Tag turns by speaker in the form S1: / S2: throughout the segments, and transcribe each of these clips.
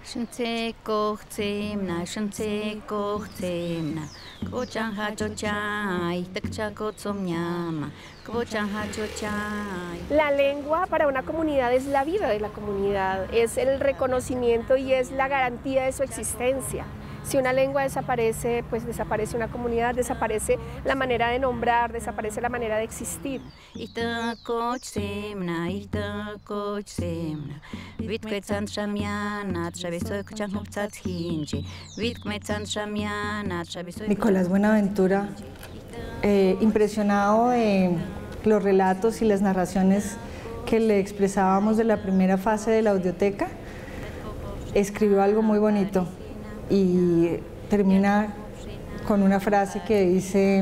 S1: La lengua para una comunidad es la vida de la comunidad, es el reconocimiento y es la garantía de su existencia. Si una lengua desaparece, pues desaparece una comunidad, desaparece la manera de nombrar, desaparece la manera de existir.
S2: Nicolás Buenaventura, impresionado de los relatos y las narraciones que le expresábamos de la primera fase de la audioteca, escribió algo muy bonito y termina con una frase que dice,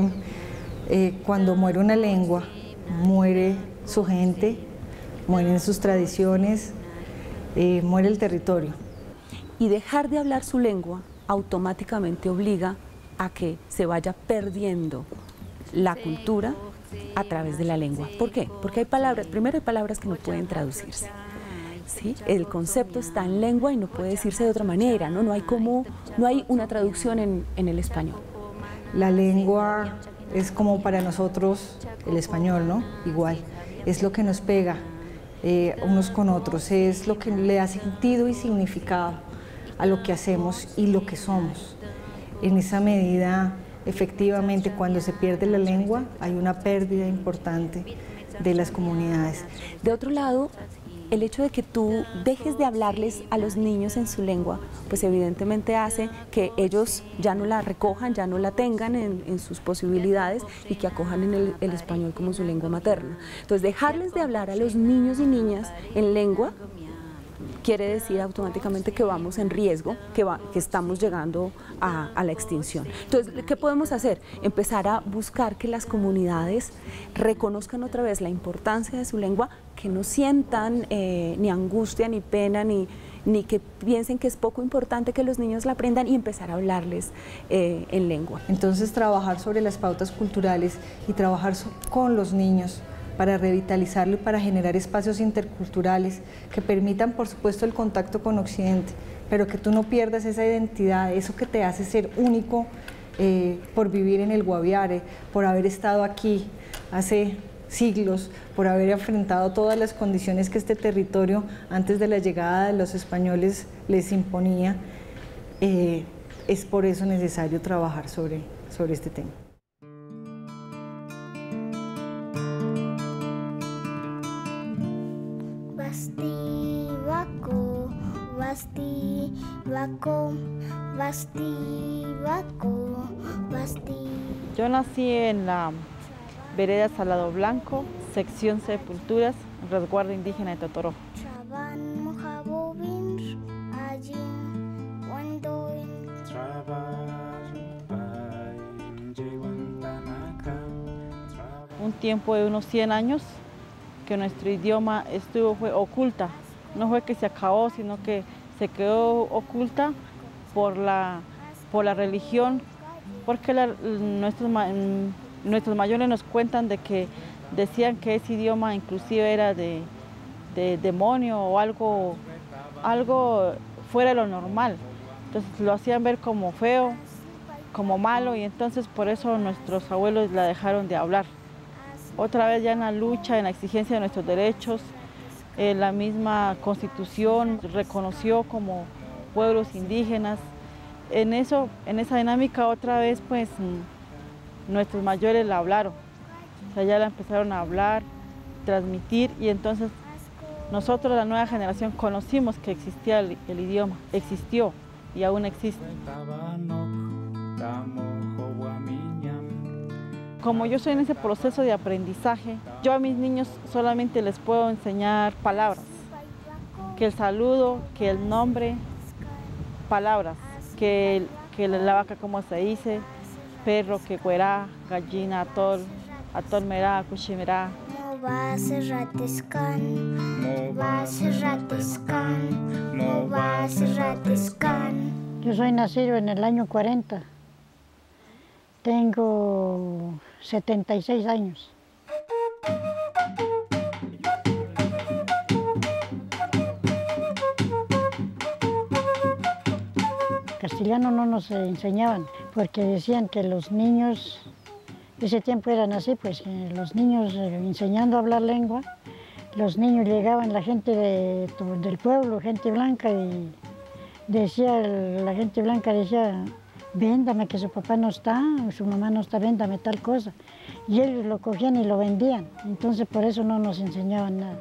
S2: cuando muere una lengua, muere su gente, mueren sus tradiciones, muere el territorio.
S3: Y dejar de hablar su lengua automáticamente obliga a que se vaya perdiendo la cultura a través de la lengua. ¿Por qué? Porque hay palabras, primero hay palabras que no pueden traducirse. ¿Sí? El concepto está en lengua y no puede decirse de otra manera, ¿no? No hay una traducción en el español.
S2: La lengua es como para nosotros el español, ¿no? Igual, es lo que nos pega unos con otros, es lo que le da sentido y significado a lo que hacemos y lo que somos. En esa medida, efectivamente, cuando se pierde la lengua, hay una pérdida importante de las comunidades.
S3: De otro lado, el hecho de que tú dejes de hablarles a los niños en su lengua, pues evidentemente hace que ellos ya no la recojan, ya no la tengan en sus posibilidades y que acojan en el español como su lengua materna. Entonces, dejarles de hablar a los niños y niñas en lengua quiere decir automáticamente que vamos en riesgo, que estamos llegando a la extinción. Entonces, ¿qué podemos hacer? Empezar a buscar que las comunidades reconozcan otra vez la importancia de su lengua, que no sientan ni angustia, ni pena, ni que piensen que es poco importante que los niños la aprendan y empezar a hablarles en lengua.
S2: Entonces, trabajar sobre las pautas culturales y trabajar con los niños para revitalizarlo y para generar espacios interculturales que permitan, por supuesto, el contacto con Occidente, pero que tú no pierdas esa identidad, eso que te hace ser único por vivir en el Guaviare, por haber estado aquí hace siglos, por haber enfrentado todas las condiciones que este territorio, antes de la llegada de los españoles, les imponía. Es por eso necesario trabajar sobre este tema.
S4: Yo nací en la vereda Salado Blanco, sección Sepulturas, resguardo indígena de Totoró. Un tiempo de unos 100 años que nuestro idioma fue oculta. No fue que se acabó, sino que se quedó oculta por la religión, porque nuestros mayores nos cuentan de que decían que ese idioma inclusive era de demonio o algo fuera de lo normal. Entonces lo hacían ver como feo, como malo, y entonces por eso nuestros abuelos la dejaron de hablar. Otra vez ya en la lucha, en la exigencia de nuestros derechos, la misma Constitución reconoció como pueblos indígenas. En esa dinámica otra vez pues nuestros mayores la hablaron, o sea, ya la empezaron a hablar, transmitir, y entonces nosotros, la nueva generación, conocimos que existía el idioma, existió y aún existe. Como yo soy en ese proceso de aprendizaje, yo a mis niños solamente les puedo enseñar palabras, que el saludo, que el nombre, palabras, que la vaca como se dice, perro, que cuerá, gallina, atol merá, cuchimerá.
S5: Yo soy nacido en el año 40. Tengo 76 años. castellano no nos enseñaban, porque decían que los niños, ese tiempo eran así, pues los niños enseñando a hablar lengua, los niños llegaban, la gente del pueblo, gente blanca, y la gente blanca decía, véndame que su papá no está, su mamá no está, véndame tal cosa. Y ellos lo cogían y lo vendían, entonces por eso no nos enseñaban nada.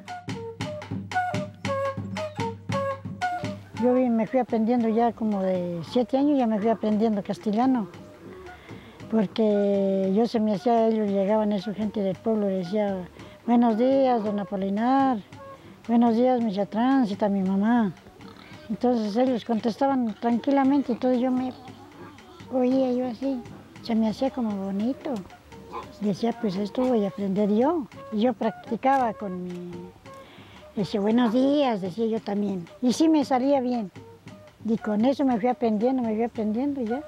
S5: Yo me fui aprendiendo ya como de 7 años, ya me fui aprendiendo castellano, porque yo se me hacía, ellos llegaban, esa gente del pueblo, decía, buenos días, don Apolinar, buenos días, mi tránsita, mi mamá. Entonces ellos contestaban tranquilamente, entonces yo me oía yo así, se me hacía como bonito. Decía, pues esto voy a aprender yo. Y yo practicaba con mi... Decía, buenos días, decía yo también. Y sí me salía bien. Y con eso me fui aprendiendo ya.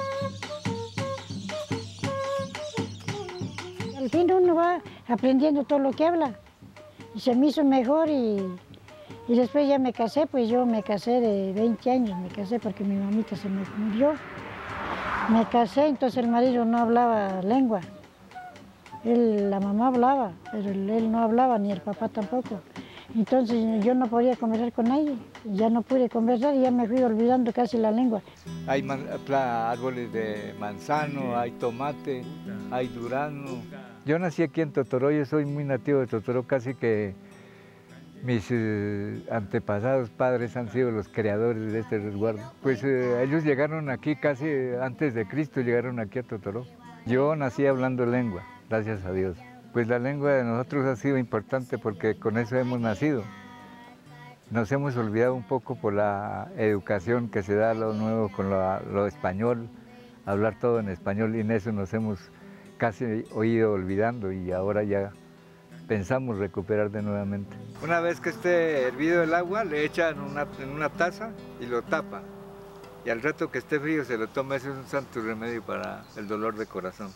S5: Al fin uno va aprendiendo todo lo que habla. Y se me hizo mejor y después ya me casé, pues yo me casé de 20 años, me casé porque mi mamita se me murió. Me casé, entonces el marido no hablaba lengua. La mamá hablaba, pero él no hablaba, ni el papá tampoco. Entonces yo no podía conversar con nadie, ya no pude conversar y ya me fui olvidando casi la lengua.
S6: Hay árboles de manzano, hay tomate, hay durazno. Yo nací aquí en Totoró, yo soy muy nativo de Totoró, casi que mis antepasados padres han sido los creadores de este resguardo. Pues ellos llegaron aquí casi antes de Cristo, llegaron aquí a Totoró. Yo nací hablando lengua, gracias a Dios. Pues la lengua de nosotros ha sido importante porque con eso hemos nacido. Nos hemos olvidado un poco por la educación que se da lo nuevo con lo español, hablar todo en español, y en eso nos hemos casi ido olvidando y ahora ya pensamos recuperar de nuevamente. Una vez que esté hervido el agua, le echan en una taza y lo tapa. Y al rato que esté frío se lo toma, ese es un santo remedio para el dolor de corazón.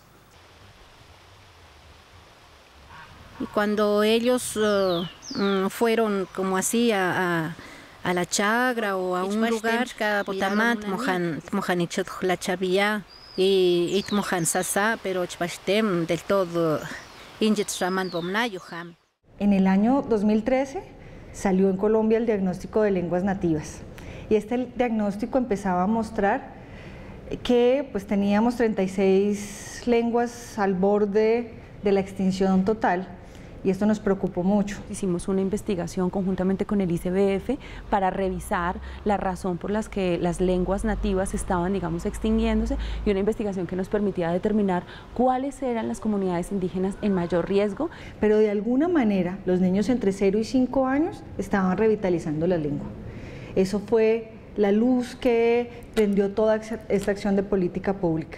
S7: Y cuando ellos fueron como así a la chagra o a un lugar, potamat mojanichot la chavilla y mojan sasa, pero chpashtem del todo injet shaman bomnayuham.
S2: En el año 2013 salió en Colombia el diagnóstico de lenguas nativas y este diagnóstico empezaba a mostrar que pues teníamos 36 lenguas al borde de la extinción total. Y esto nos preocupó mucho.
S3: Hicimos una investigación conjuntamente con el ICBF para revisar la razón por la que las lenguas nativas estaban, digamos, extinguiéndose, y una investigación que nos permitía determinar cuáles eran las comunidades indígenas en mayor riesgo.
S2: Pero de alguna manera los niños entre 0 y 5 años estaban revitalizando la lengua. Eso fue la luz que prendió toda esta acción de política pública.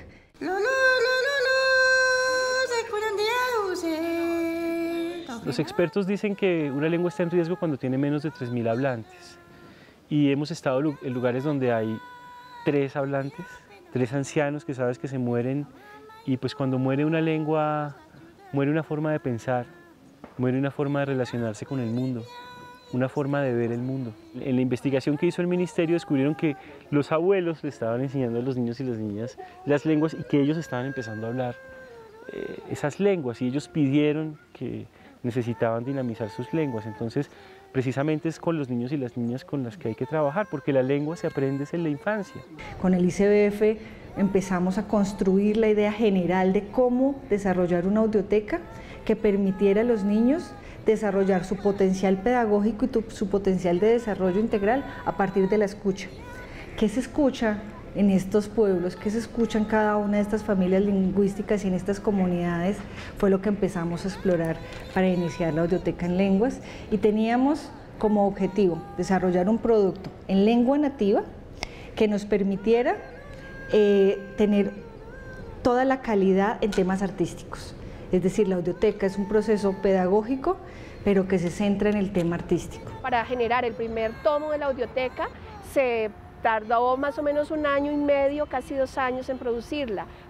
S8: Los expertos dicen que una lengua está en riesgo cuando tiene menos de 3.000 hablantes. Y hemos estado en lugares donde hay 3 hablantes, 3 ancianos que sabes que se mueren. Y pues cuando muere una lengua, muere una forma de pensar, muere una forma de relacionarse con el mundo, una forma de ver el mundo. En la investigación que hizo el ministerio descubrieron que los abuelos le estaban enseñando a los niños y las niñas las lenguas y que ellos estaban empezando a hablar esas lenguas, y ellos pidieron que necesitaban dinamizar sus lenguas. Entonces, precisamente es con los niños y las niñas con las que hay que trabajar, porque la lengua se aprende en la infancia.
S2: Con el ICBF empezamos a construir la idea general de cómo desarrollar una audioteca que permitiera a los niños desarrollar su potencial pedagógico y su potencial de desarrollo integral a partir de la escucha. ¿Qué se escucha en estos pueblos? ¿Qué se escucha en cada una de estas familias lingüísticas y en estas comunidades? Fue lo que empezamos a explorar para iniciar la audioteca en lenguas, y teníamos como objetivo desarrollar un producto en lengua nativa que nos permitiera tener toda la calidad en temas artísticos. Es decir, la audioteca es un proceso pedagógico, pero que se centra en el tema artístico.
S1: Para generar el primer tomo de la audioteca se tardó más o menos 1 año y medio, casi 2 años en producirla,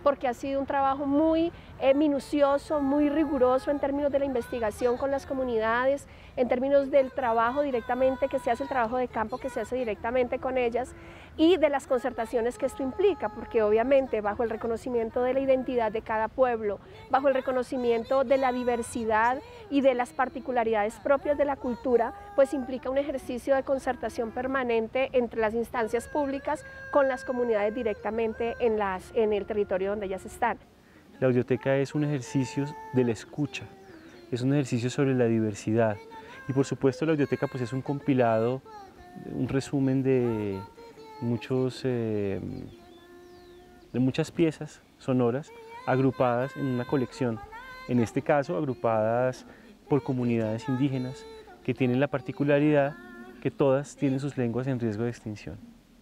S1: porque ha sido un trabajo muy minucioso, muy riguroso en términos de la investigación con las comunidades, en términos del trabajo directamente que se hace, el trabajo de campo que se hace directamente con ellas y de las concertaciones que esto implica, porque obviamente bajo el reconocimiento de la identidad de cada pueblo, bajo el reconocimiento de la diversidad y de las particularidades propias de la cultura, pues implica un ejercicio de concertación permanente entre las instancias públicas con las comunidades directamente en el territorio donde ellas están.
S8: La audioteca es un ejercicio de la escucha, es un ejercicio sobre la diversidad y por supuesto la audioteca pues es un compilado, un resumen de muchas piezas sonoras agrupadas en una colección, en este caso agrupadas por comunidades indígenas que tienen la particularidad que todas tienen sus lenguas en riesgo de extinción.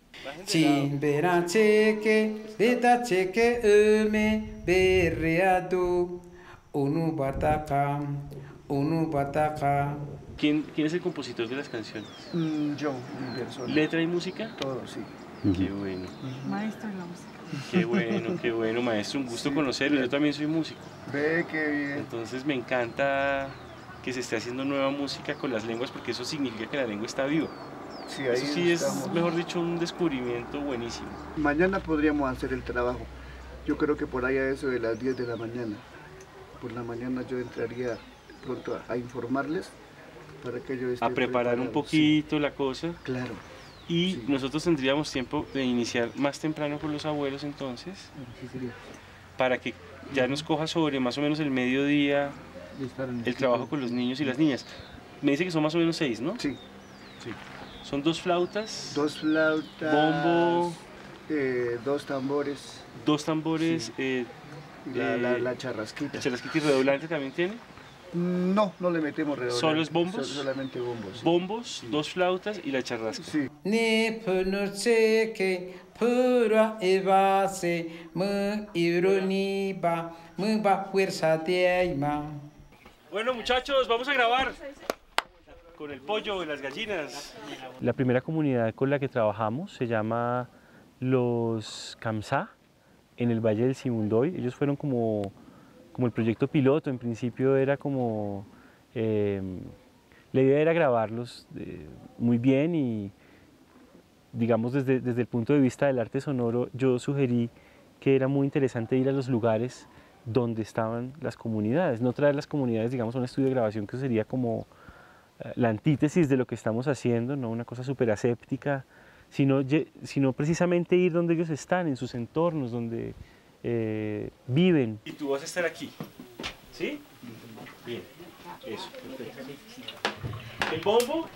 S8: ¿Quién es el compositor de las canciones?
S9: Yo, mi persona.
S8: ¿Letra y música?
S9: Todo, sí.
S8: Qué bueno.
S4: Maestro en la música.
S8: Qué bueno, maestro, un gusto conocerlo. Yo también soy músico.
S9: Ve, qué bien.
S8: Entonces me encanta que se esté haciendo nueva música con las lenguas porque eso significa que la lengua está viva.
S9: Sí, ahí
S8: eso sí
S9: estamos.
S8: Es, mejor dicho, un descubrimiento buenísimo.
S9: Mañana podríamos hacer el trabajo. Yo creo que por ahí a eso de las 10 de la mañana. Por la mañana yo entraría pronto a informarles para que ellos estén
S8: a preparar un poquito, sí, la cosa.
S9: Claro.
S8: Y
S9: sí,
S8: nosotros tendríamos tiempo de iniciar más temprano con los abuelos entonces,
S9: sí, sería.
S8: Para que ya nos coja sobre más o menos el mediodía el trabajo con los niños y las niñas. Me dice que son más o menos 6, ¿no?
S9: Sí.
S8: Sí. Son 2 flautas.
S9: 2 flautas.
S8: Bombo.
S9: 2 tambores.
S8: 2 tambores.
S9: Sí. La charrasquita.
S8: ¿La charrasquita y redoblante también tiene?
S9: No, no le metemos redoblante.
S8: ¿Solo es bombos?
S9: Solamente bombos. Sí.
S8: Bombos, sí. 2 flautas y la charrasca.
S9: Sí.
S8: Bueno, muchachos, vamos a grabar con el pollo y las gallinas. La primera comunidad con la que trabajamos se llama los Kamsá, en el Valle del Sibundoy. Ellos fueron como el proyecto piloto. En principio era como, la idea era grabarlos muy bien y digamos desde el punto de vista del arte sonoro yo sugerí que era muy interesante ir a los lugares donde estaban las comunidades, no traer las comunidades digamos a un estudio de grabación que sería como la antítesis de lo que estamos haciendo, no una cosa súper aséptica, sino precisamente ir donde ellos están, en sus entornos, donde viven. Y tú vas a estar aquí, ¿sí? Bien, eso, perfecto. ¿El bombo?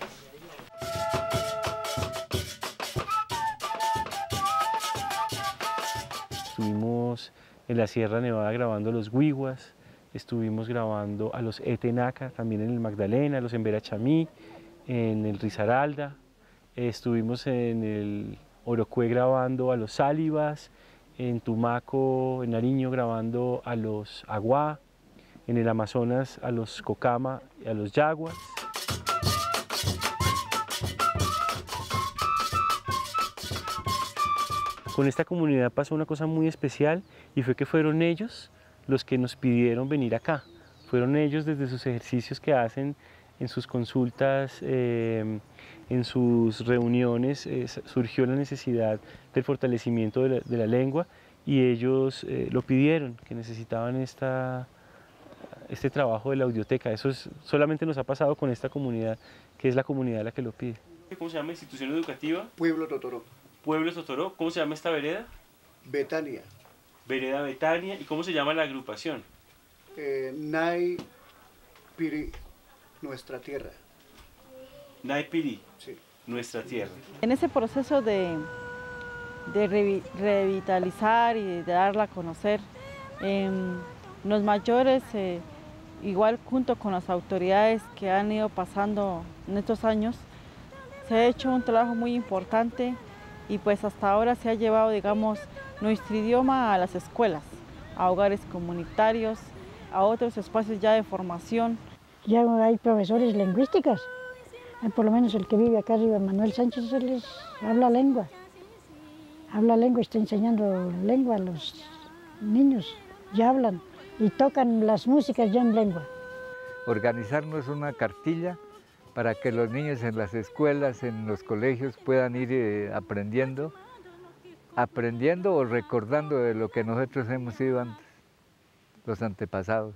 S8: Estuvimos en la Sierra Nevada grabando los Guiguas, estuvimos grabando a los Etenaca, también en el Magdalena, a los Emberachamí, en el Risaralda, estuvimos en el Orocue grabando a los Sálivas, en Tumaco, en Nariño grabando a los Aguá, en el Amazonas a los Cocama y a los Yaguas. Con esta comunidad pasó una cosa muy especial y fue que fueron ellos los que nos pidieron venir acá. Fueron ellos desde sus ejercicios que hacen en sus consultas, en sus reuniones, surgió la necesidad del fortalecimiento de la lengua y ellos lo pidieron, que necesitaban este trabajo de la audioteca. Eso solamente nos ha pasado con esta comunidad, que es la comunidad la que lo pide. ¿Cómo se llama? ¿Institución educativa?
S9: Pueblo Totoró.
S8: Pueblo Totoró. ¿Cómo se llama esta vereda?
S9: Betania.
S8: Vereda Betania. ¿Y cómo se llama la agrupación?
S9: Nay Piri, nuestra tierra.
S8: Nay Piri,
S9: sí,
S8: nuestra tierra.
S4: En ese proceso de revitalizar y de darla a conocer, los mayores, igual junto con las autoridades que han ido pasando en estos años, se ha hecho un trabajo muy importante y pues hasta ahora se ha llevado, digamos, nuestro idioma a las escuelas, a hogares comunitarios, a otros espacios ya de formación.
S5: Ya hay profesores lingüísticos, por lo menos el que vive acá arriba, Manuel Sánchez, él habla lengua, está enseñando lengua a los niños ya hablan y tocan las músicas ya en lengua.
S6: Organizarnos una cartilla para que los niños en las escuelas, en los colegios puedan ir aprendiendo o recordando de lo que nosotros hemos sido antes, los antepasados.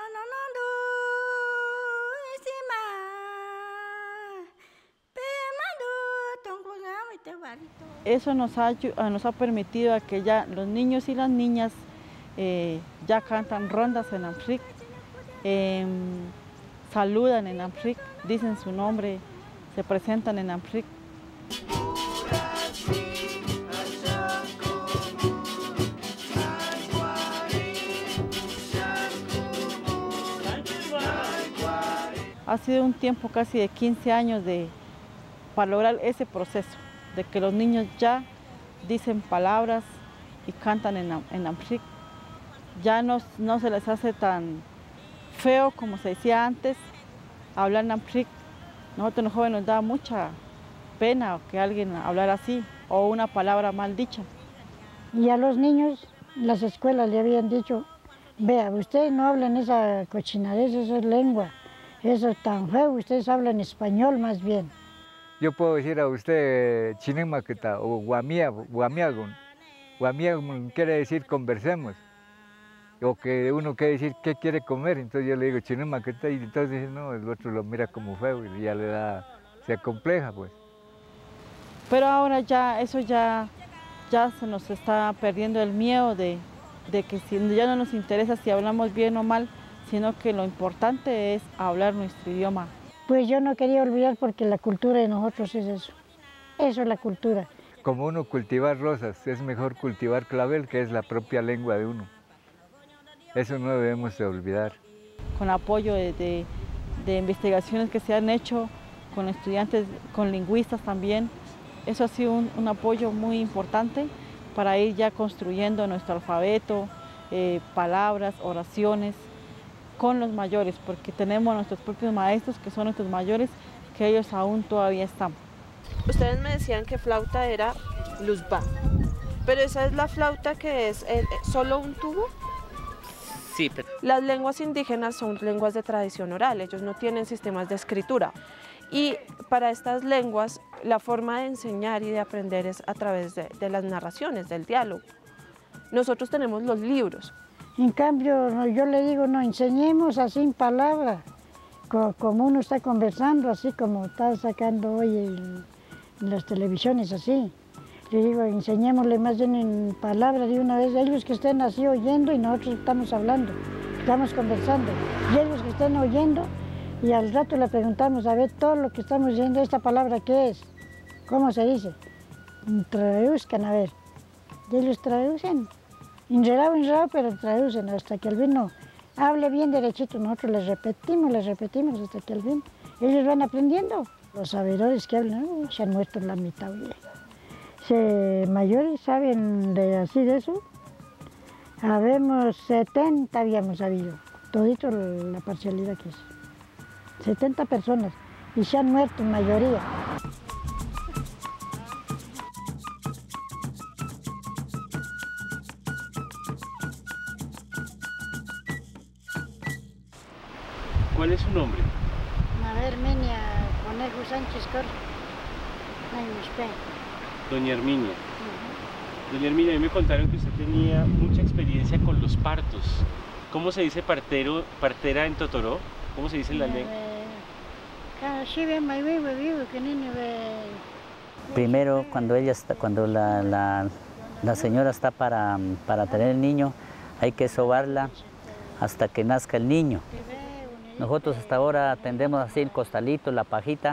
S4: Eso nos ha permitido a que ya los niños y las niñas ya cantan rondas en Amharic, saludan en Amharic, dicen su nombre, se presentan en Amharic. Ha sido un tiempo casi de 15 años para lograr ese proceso, de que los niños ya dicen palabras y cantan en Amharic. Ya no se les hace tan feo como se decía antes hablar en Amharic. Nosotros los jóvenes nos da mucha pena que alguien hablara así o una palabra mal dicha.
S5: Y a los niños, las escuelas le habían dicho, vea, ustedes no hablan esa cochinadez, esa es lengua, eso es tan feo, ustedes hablan español más bien.
S6: Yo puedo decir a usted Chinemaqueta o Guamiagun. Guamiagun quiere decir conversemos. O que uno quiere decir qué quiere comer, entonces yo le digo Chinemaqueta y entonces dice no, el otro lo mira como feo y ya le da, se acompleja pues.
S4: Pero ahora ya eso ya se nos está perdiendo el miedo de que ya no nos interesa si hablamos bien o mal, sino que lo importante es hablar nuestro idioma.
S5: Pues yo no quería olvidar porque la cultura de nosotros es eso es la cultura.
S6: Como uno cultivar rosas, es mejor cultivar clavel, que es la propia lengua de uno. Eso no debemos de olvidar.
S4: Con apoyo de investigaciones que se han hecho con estudiantes, con lingüistas también, eso ha sido un apoyo muy importante para ir ya construyendo nuestro alfabeto, palabras, oraciones, con los mayores, porque tenemos nuestros propios maestros que son nuestros mayores, que ellos aún todavía están.
S10: Ustedes me decían que flauta era luzbá, pero esa es la flauta que es solo un tubo.
S11: Sí, pero...
S10: Las lenguas indígenas son lenguas de tradición oral, ellos no tienen sistemas de escritura. Y para estas lenguas, la forma de enseñar y de aprender es a través de las narraciones, del diálogo. Nosotros tenemos los libros.
S5: En cambio, yo le digo, no, enseñemos así en palabras, como uno está conversando, así como está sacando hoy en las televisiones, así. Le digo, enseñémosle más bien en palabras de una vez, ellos que estén así oyendo y nosotros estamos hablando, estamos conversando. Y ellos que estén oyendo y al rato le preguntamos, a ver, todo lo que estamos diciendo, esta palabra, ¿qué es? ¿Cómo se dice? Traduzcan, a ver. Y ellos traducen. Enredado, pero traducen hasta que al fin no hable bien derechito. Nosotros les repetimos hasta que al fin ellos van aprendiendo. Los sabedores que hablan, se han muerto la mitad. Mayores saben así de eso. Habemos 70, habíamos habido, todito la parcialidad que es. 70 personas y se han muerto en mayoría.
S8: ¿Cuál es su nombre?
S5: María Herminia Conejo Sánchez Cor.
S8: Doña Herminia. Doña Herminia, a mí me contaron que usted tenía mucha experiencia con los partos. ¿Cómo se dice partera en Totoró? ¿Cómo se dice en la lengua?
S11: Primero, cuando la señora está para tener el niño, hay que sobarla hasta que nazca el niño. Nosotros hasta ahora tendemos así el costalito, la pajita.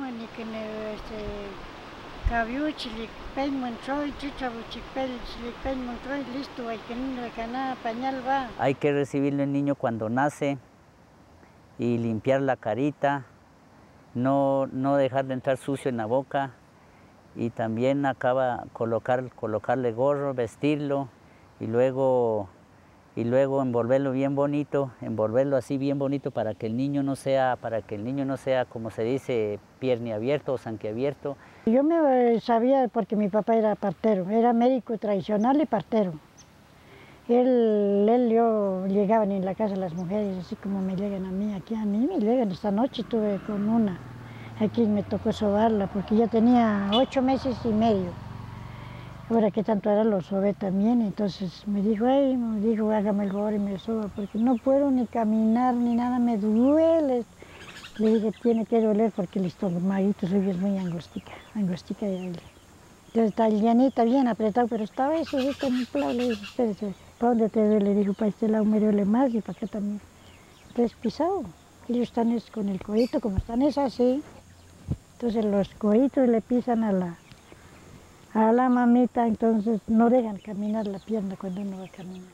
S11: Hay que recibirle al niño cuando nace y limpiar la carita, no dejar de entrar sucio en la boca y también colocarle gorro, vestirlo y luego envolverlo bien bonito, envolverlo así bien bonito para que el niño no sea como se dice pierniabierto o sanquiabierto.
S5: Yo me sabía porque mi papá era partero, era médico tradicional y partero. Yo llegaban en la casa las mujeres, así como me llegan a mí, aquí a mí me llegan. Esta noche estuve con una, aquí me tocó sobarla porque ya tenía 8 meses y medio. Ahora que tanto era lo sobé también, entonces me dijo, hágame el favor y me soba porque no puedo ni caminar ni nada, me duele. Le dije, tiene que doler porque el estomaguito suyo es muy angostica de él. Entonces está llanita, bien apretado, pero estaba eso, en un lado. Le dije, espérese, ¿para dónde te duele? Le dijo, para este lado me duele más y para acá también. Entonces pisado, ellos están con el codito, como están es así. Entonces los coditos le pisan a la mamita, entonces no dejan caminar la pierna cuando uno va a caminar.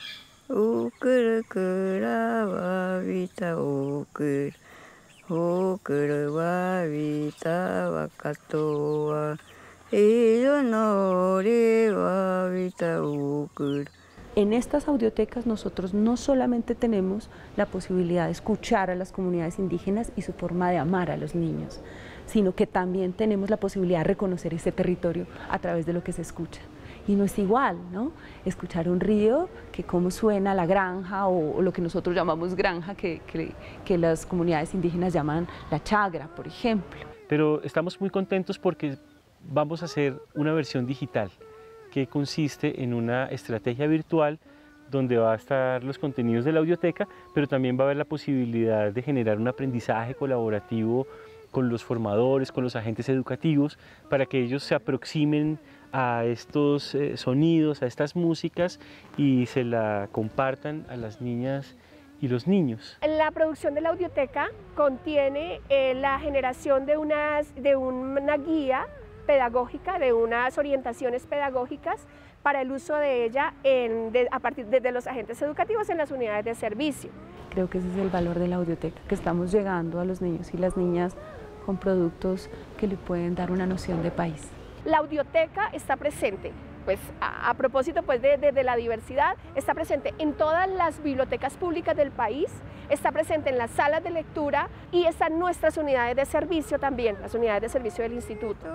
S3: En estas audiotecas nosotros no solamente tenemos la posibilidad de escuchar a las comunidades indígenas y su forma de amar a los niños, sino que también tenemos la posibilidad de reconocer ese territorio a través de lo que se escucha. Y no es igual, ¿no? Escuchar un río que cómo suena la granja o lo que nosotros llamamos granja, que las comunidades indígenas llaman la chagra, por ejemplo.
S8: Pero estamos muy contentos porque vamos a hacer una versión digital que consiste en una estrategia virtual donde va a estar los contenidos de la audioteca, pero también va a haber la posibilidad de generar un aprendizaje colaborativo con los formadores, con los agentes educativos, para que ellos se aproximen a estos sonidos, a estas músicas y se la compartan a las niñas y los niños.
S1: La producción de la audioteca contiene la generación de una guía pedagógica, de unas orientaciones pedagógicas para el uso de ella a partir de los agentes educativos en las unidades de servicio.
S3: Creo que ese es el valor de la audioteca, que estamos llegando a los niños y las niñas con productos que le pueden dar una noción de país.
S1: La audioteca está presente, pues a propósito pues, de la diversidad, está presente en todas las bibliotecas públicas del país, está presente en las salas de lectura y está en nuestras unidades de servicio también, las unidades de servicio del instituto.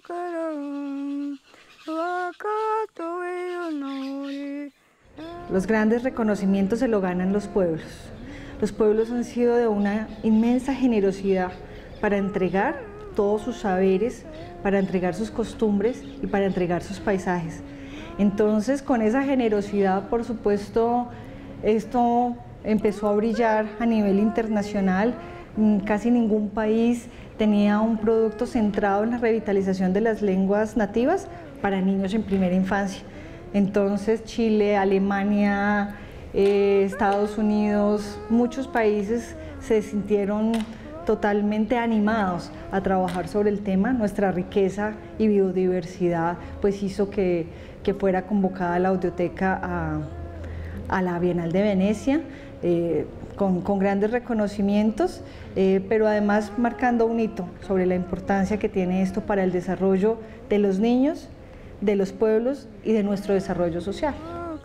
S2: Los grandes reconocimientos se lo ganan los pueblos. Los pueblos han sido de una inmensa generosidad para entregar todos sus saberes, para entregar sus costumbres y para entregar sus paisajes. Entonces, con esa generosidad, por supuesto, esto empezó a brillar a nivel internacional. Casi ningún país tenía un producto centrado en la revitalización de las lenguas nativas para niños en primera infancia. Entonces, Chile, Alemania, Estados Unidos, muchos países se sintieron totalmente animados a trabajar sobre el tema. Nuestra riqueza y biodiversidad pues hizo que fuera convocada la audioteca a la Bienal de Venecia, con grandes reconocimientos, pero además marcando un hito sobre la importancia que tiene esto para el desarrollo de los niños, de los pueblos y de nuestro desarrollo social.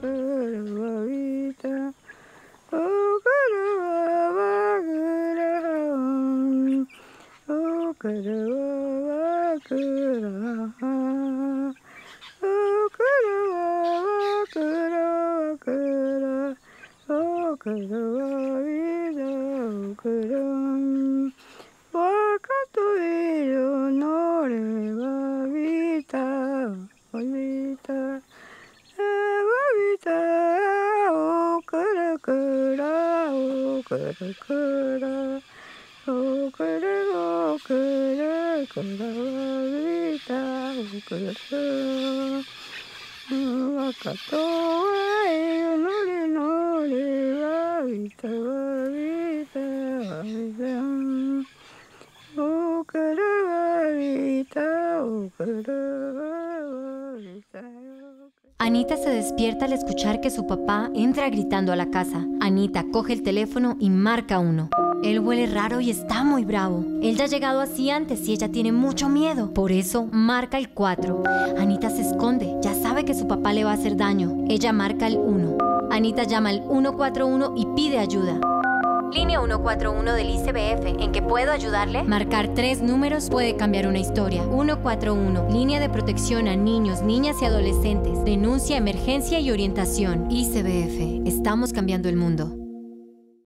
S12: Anita se despierta al escuchar que su papá entra gritando a la casa. Anita coge el teléfono y marca 1. Él huele raro y está muy bravo. Él ya ha llegado así antes y ella tiene mucho miedo. Por eso marca el 4. Anita se esconde, ya sabe que su papá le va a hacer daño. Ella marca el 1. Anita llama al 141 y pide ayuda. Línea 141 del ICBF, ¿en qué puedo ayudarle? Marcar 3 números puede cambiar una historia. 141, línea de protección a niños, niñas y adolescentes. Denuncia, emergencia y orientación. ICBF, estamos cambiando el mundo.